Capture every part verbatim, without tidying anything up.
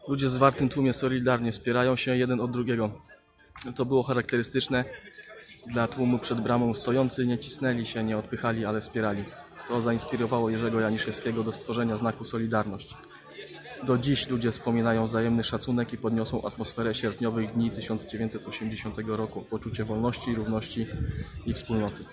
Ludzie w zwartym tłumie solidarnie wspierają się jeden od drugiego. To było charakterystyczne dla tłumu przed bramą. Stojący nie cisnęli się, nie odpychali, ale wspierali. To zainspirowało Jerzego Janiszewskiego do stworzenia znaku Solidarność. Do dziś ludzie wspominają wzajemny szacunek i podniosą atmosferę sierpniowych dni tysiąc dziewięćset osiemdziesiątego roku. Poczucie wolności, równości i wspólnoty.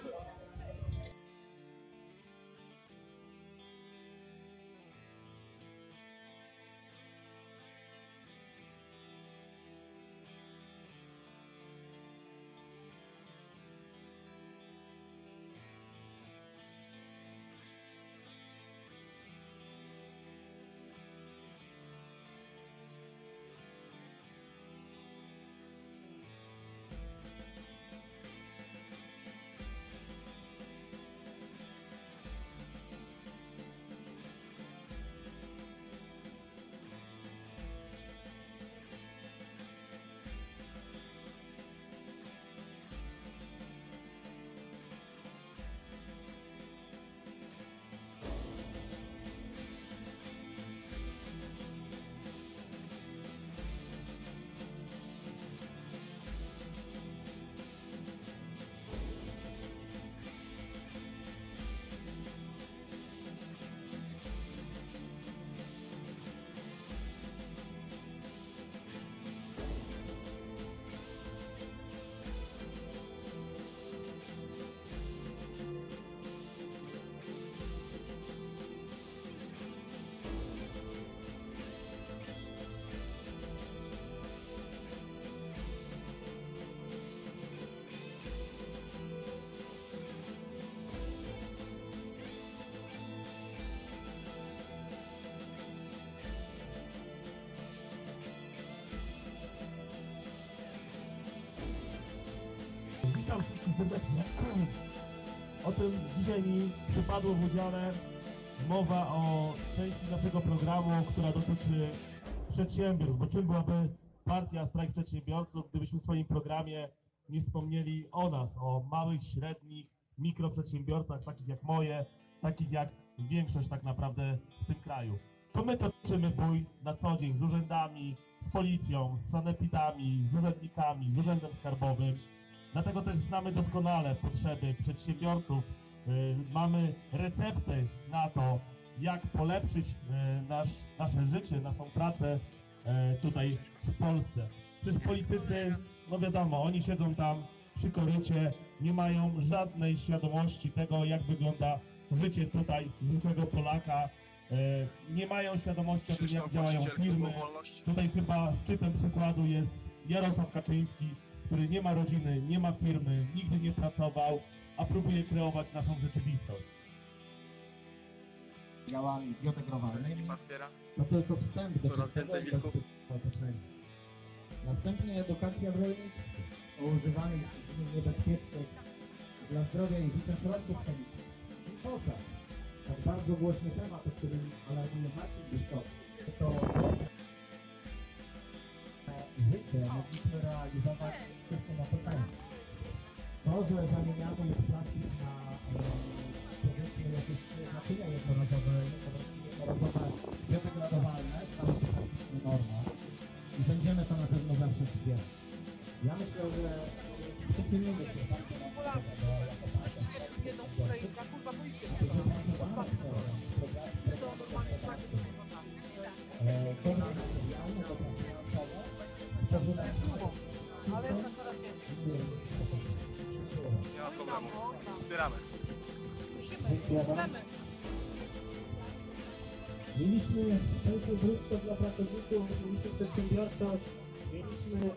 Witam wszystkich serdecznie. O tym dzisiaj mi przypadło w udziale mowa o części naszego programu, która dotyczy przedsiębiorstw. Bo czym byłaby partia Strajk Przedsiębiorców, gdybyśmy w swoim programie nie wspomnieli o nas, o małych, średnich, mikroprzedsiębiorcach, takich jak moje, takich jak większość tak naprawdę w tym kraju. To my toczymy bój na co dzień z urzędami, z policją, z sanepidami, z urzędnikami, z urzędem skarbowym. Dlatego też znamy doskonale potrzeby przedsiębiorców. Mamy recepty na to, jak polepszyć nasz, nasze życie, naszą pracę tutaj w Polsce. Przecież politycy, no wiadomo, oni siedzą tam przy korycie, nie mają żadnej świadomości tego, jak wygląda życie tutaj zwykłego Polaka. Nie mają świadomości o tym, jak działają firmy. Tutaj chyba szczytem przykładu jest Jarosław Kaczyński, który nie ma rodziny, nie ma firmy, nigdy nie pracował, a próbuje kreować naszą rzeczywistość. Działami biodegrowalnymi, to tylko wstęp do czystego i bezpiecznego otoczenia. Następnie edukacja w rolnictwie o używaniu niebezpiecznych dla zdrowia i życia środków chemicznych. I poza tak bardzo głośny temat, o którym alarmuje Marcin Biszkowski, to życie mogliśmy realizować w czystym otoczeniu. To, że zamieniamy już plastik na powiedzmy jakieś naczynia jednorazowe, jednorazowe biodegradowalne, stało się praktycznie normą i będziemy to na pewno zawsze wspierać. Ja myślę, że przyczynimy się tak do tego, jako państwo. Dobra materialne, dobra finansowe, ale jest na coraz więcej. Nie ma problemu. Wspieramy. Musimy. Mieliśmy pensję brutto dla pracowników, mieliśmy przedsiębiorczość, mieliśmy...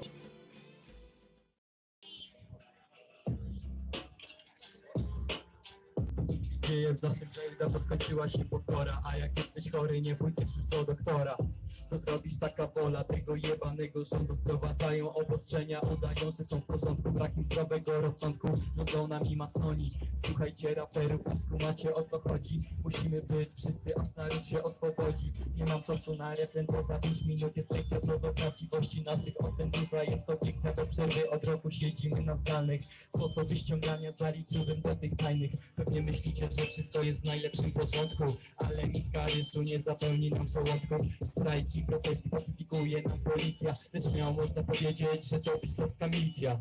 Dzieje w naszym kraju, dawno skończyła się pokora. A jak jesteś chory, nie pójdziesz już do doktora. Co zrobisz, taka wola tego jebanego rządu. Wprowadzają obostrzenia, udają, że są w porządku. Brak im zdrowego rozsądku, rządzą nami masoni. Słuchajcie raperów, nie skumacie o co chodzi. Musimy być wszyscy, aż naród się oswobodzi. Nie mam czasu na refren, to za pięć minut jest lekcja co do prawdziwości naszych ocen. Duża jest obiekcja, bez przerwy od roku siedzimy na zdalnych. Sposoby ściągania zaliczyłbym do tych tajnych. Pewnie myślicie, że wszystko jest w najlepszym porządku, ale miska ryżu nie zapełni nam żołądków. Strajk chęci protestu pacyfikuje nam policja. Lecz śmiało można powiedzieć, że to pisowska milicja.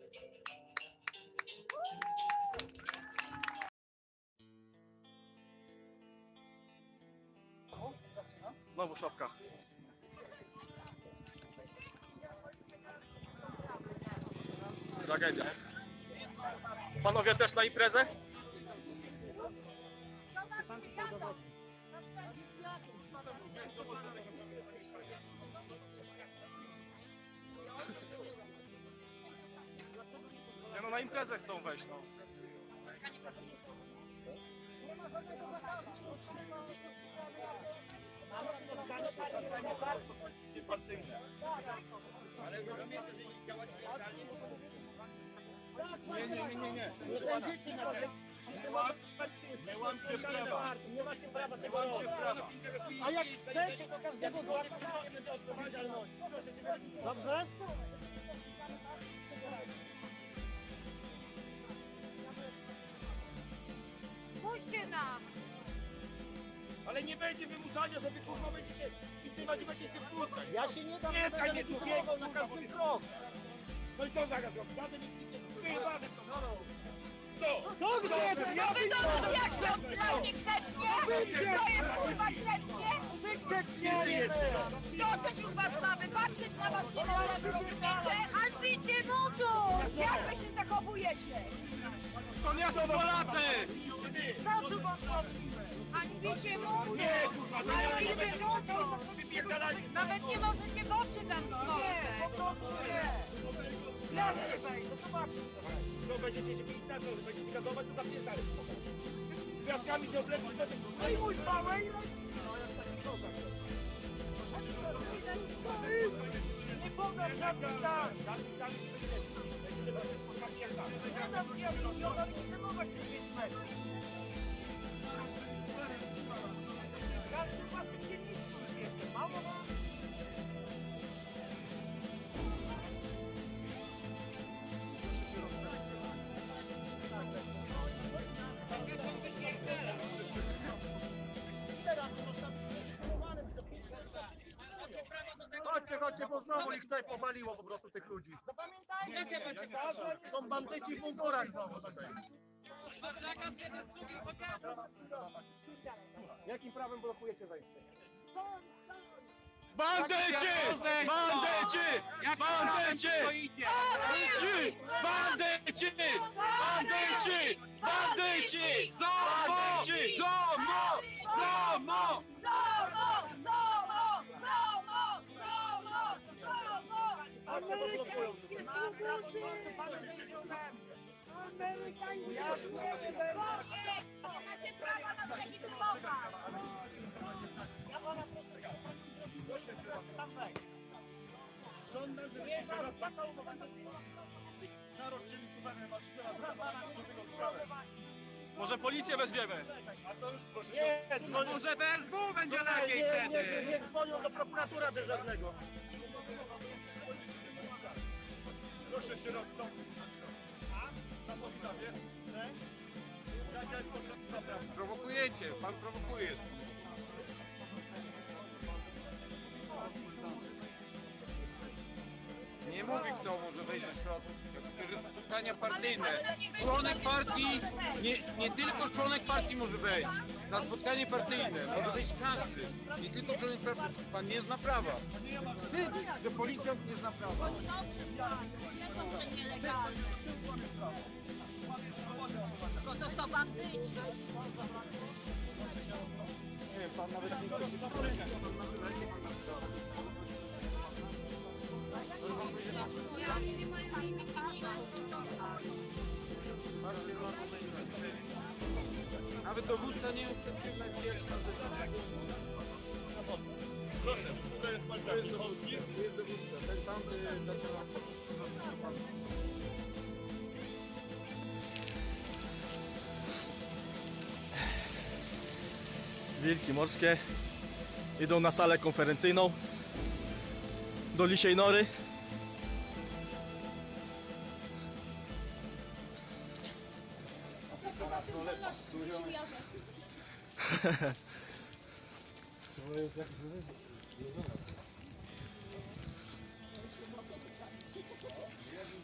Znowu szopka. Tragedia. Panowie też na imprezę? Nie no, na imprezę chcą wejść, no. Nie, nie, nie, nie, nie. Nie będziecie na tym. Nie łamcie prawa. Nie macie prawa tego robić. A jak chcecie, to każdego z was przyjmiemy do odpowiedzialności. Dobrze? Puśćcie nas! Ale nie będzie wymuszania, żeby kurwa będziecie spisywać i będziecie płótać. Ja się nie dam, nie będę nie człowieka na każdym kroku. No i co zaraz robić? Razem ich wyjebane są. Co? Co grzecznie? No wy do nas jak się odzywacie grzecznie? To jest kurwa grzecznie? Wy grzecznie jesteś. Dosyć już was mamy, patrzeć na was nie możemy, rozumiecie? Hańbicie mundur! Jak wy się zachowujecie? To nie są Polacy! Co tu wam zrobimy? Hańbicie mundur! Nie, kurwa, to nie Hańbicie mundur! wypierdalajcie. Nawet nie możecie w oczy tam Nie, po spojrzeć! prostu nie. Ja nie wejdę, zobaczcie sobie. Co będziecie się bić na to, że będziecie gazować, to zapierdalać. Z kwiatkami się oblepić do tego. No i mój małe i lecicie. No jak taki kozak. Nie podam żadnych dar. Żadnych dar nie będzie. Będziecie się spotkać jak tak. Nie dam się milionowi nie zajmować tych pięć metrów. Każdy w waszym dzienniczku już jestem. Mało wam? Chodźcie, chodźcie, bo znowu ich tutaj powaliło po prostu tych ludzi. Zapamiętajcie, są bandyci w mundurach znowu tutaj. Jakim prawem blokujecie wejście? Bandyci! Bandyci! Bandyci! Bandyci! Bandyci! Bandyci! Bandyci! Bandyci! Zomo! Zomo! Amerykańskie subusy! Amerykańskie subusy! Macie prawo nas legitymować! Ja pana przestrzegam. Proszę się raz tam wejść. Żądam, żebyście się raz taka umowa naród, czyli suweren was wzywa do tego sprawy. Może policję weźmiemy? A to już proszę się... Nie, dzwonią... Może W S W będzie nie, lepiej nie, wtedy! nie, nie dzwonią do prokuratora dyżurnego. Proszę się rozstąpić. Na podstawie, że... Jaka jest podstawa? Prowokujecie, pan prowokuje. Nie mówi, kto może wejść do środka. To jest spotkania partyjne. Członek partii, nie, nie tylko członek partii może wejść. Na spotkanie partyjne może wejść każdy. Nie tylko członek partii. Pan nie zna prawa. Wstyd, że policjant nie zna prawa. Wiedzą, że nielegalne. Bo to są bandyci. Nie wiem, pan nawet nie chce się spotkać. Nawet dowódca nie chce przyznać, jak się nazywa. Proszę, tutaj jest pan Polski. To jest dowódca, ten tam y, zaczyna. Wilki morskie idą na salę konferencyjną do Lisiej Nory. Jeden